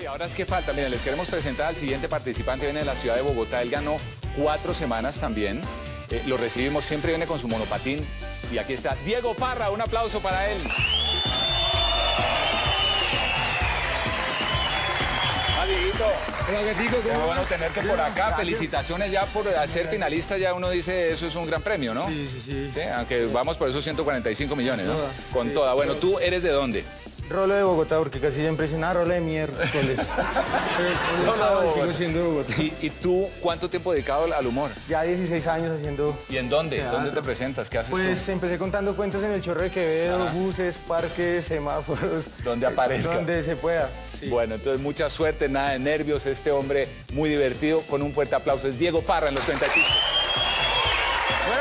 ahora es que falta. Miren, les queremos presentar al siguiente participante. Viene de la ciudad de Bogotá. Él ganó 4 semanas también. Lo recibimos, siempre viene con su monopatín. Y aquí está Diego Parra. Un aplauso para él. Dieguito. Hola, Gatico, ¿cómo Qué vas? bueno tenerte por acá. Gracias. Felicitaciones ya por ser finalista. Ya uno dice, eso es un gran premio, ¿no? Sí. Sí, aunque vamos por esos 145 millones, ¿no? Toda. Con Sí, toda. Bueno, ¿tú eres de dónde? Rolo de Bogotá, porque casi siempre dicen, rolo de miércoles. Pero sigo siendo de Bogotá. ¿Y tú cuánto tiempo dedicado al humor? Ya 16 años haciendo... ¿Y en dónde? Teatro. ¿Dónde te presentas? ¿Qué haces Pues empecé contando cuentos en el Chorro de Quevedo, buses, parques, semáforos. Donde aparezca. Donde se pueda. Sí. Bueno, entonces mucha suerte, nada de nervios. Este hombre muy divertido, con un fuerte aplauso. Es Diego Parra en los Cuentachistes. Bueno.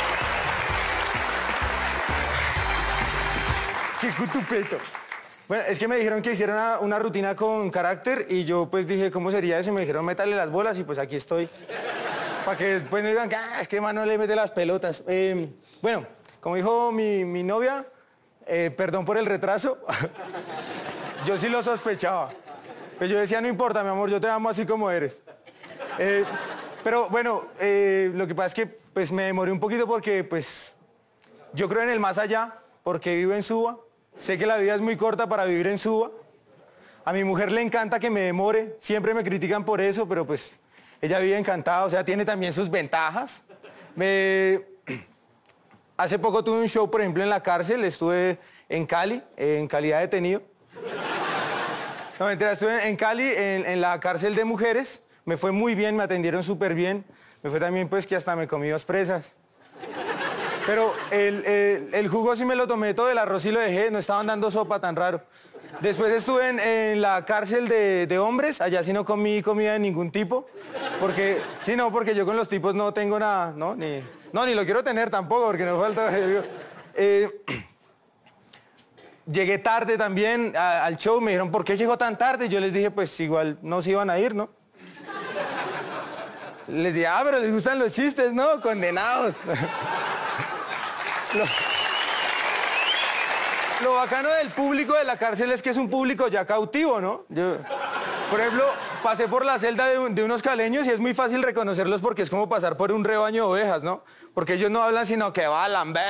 ¡Qué cutupeto! Bueno, es que me dijeron que hiciera una rutina con carácter y yo pues dije, ¿cómo sería eso? Y me dijeron, métale las bolas y pues aquí estoy. Para que después no digan, es que mano le mete las pelotas. Bueno, como dijo mi novia, perdón por el retraso, yo sí lo sospechaba. Pues yo decía, no importa, mi amor, yo te amo así como eres. Pero bueno, lo que pasa es que pues me demoré un poquito porque pues yo creo en el más allá, porque vivo en Suba. Sé que la vida es muy corta para vivir en Suba. A mi mujer le encanta que me demore. Siempre me critican por eso, pero pues ella vive encantada. O sea, tiene también sus ventajas. Hace poco tuve un show, por ejemplo, en la cárcel. Estuve en Cali, en calidad de detenido. No, mentira, estuve en Cali, en la cárcel de mujeres. Me fue muy bien, me atendieron súper bien. Me fue también, pues, que hasta me comí 2 presas. Pero el jugo sí me lo tomé todo, el arroz sí lo dejé, no estaban dando sopa tan raro. Después estuve en la cárcel de hombres, allá sí no comí comida de ningún tipo. Porque, sí, no, porque yo con los tipos no tengo nada, ¿no? Ni lo quiero tener tampoco, porque no falta... Llegué tarde también al show, me dijeron, ¿por qué llegó tan tarde? Yo les dije, pues igual no se iban a ir, ¿no? Les dije, pero les gustan los chistes, ¿no? Condenados. Lo bacano del público de la cárcel es que es un público ya cautivo, ¿no? Yo, por ejemplo, pasé por la celda de unos caleños y es muy fácil reconocerlos porque es como pasar por un rebaño de ovejas, ¿no? Porque ellos no hablan sino que balan, ve,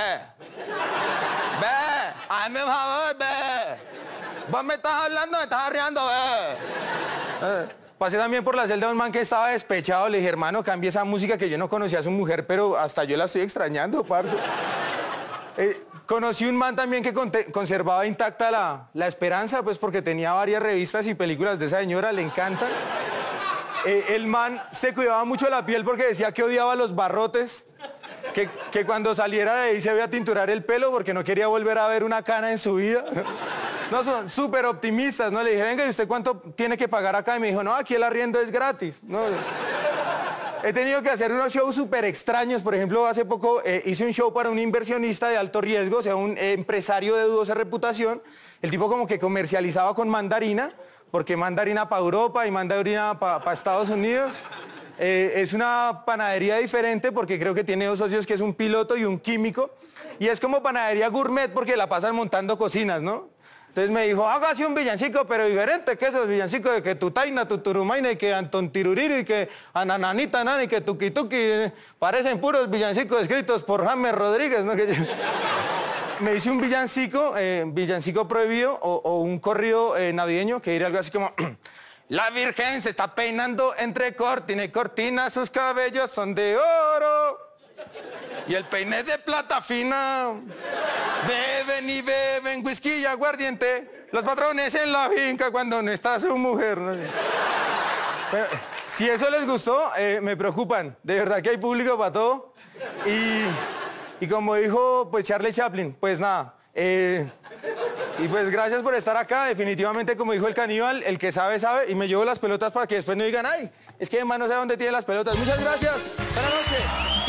hazme un favor, ve. Vos me estás hablando, me estás arreando, ve. Pasé también por la celda de un man que estaba despechado. Le dije, hermano, cambie esa música, que yo no conocía a su mujer, pero hasta yo la estoy extrañando, parce. Conocí un man también que conservaba intacta la esperanza, pues porque tenía varias revistas y películas de esa señora, le encantan. El man se cuidaba mucho la piel porque decía que odiaba los barrotes, que cuando saliera de ahí se iba a tinturar el pelo porque no quería volver a ver una cana en su vida. No, son súper optimistas, ¿no? Le dije, venga, ¿y usted cuánto tiene que pagar acá? Y me dijo, no, aquí el arriendo es gratis. No. He tenido que hacer unos shows súper extraños. Por ejemplo, hace poco hice un show para un inversionista de alto riesgo, o sea, un empresario de dudosa reputación. El tipo como que comercializaba con mandarina, porque mandarina para Europa y mandarina para Estados Unidos. Es una panadería diferente porque creo que tiene 2 socios, que es un piloto y un químico. Y es como panadería gourmet porque la pasan montando cocinas, ¿no? Entonces me dijo, hágase un villancico, pero diferente, que esos villancicos de que tu taina, tu turumaina, y que Anton Tiruriri, y que Anananita Nani, y que Tuki Tuki, parecen puros villancicos escritos por James Rodríguez, ¿no? Me hice un villancico prohibido, o un corrido navideño, que diría algo así como... La Virgen se está peinando entre cortina y cortina, sus cabellos son de oro. Y el peine de plata fina. Beben y beben whisky y aguardiente los patrones en la finca cuando no está su mujer, ¿no? Pero, si eso les gustó, me preocupan. De verdad que hay público para todo. Y como dijo pues Charlie Chaplin, pues nada. Y pues gracias por estar acá. Definitivamente, como dijo el caníbal, el que sabe, sabe. Y me llevo las pelotas para que después no digan, ay, es que además no sé dónde tiene las pelotas. Muchas gracias. Buenas noches.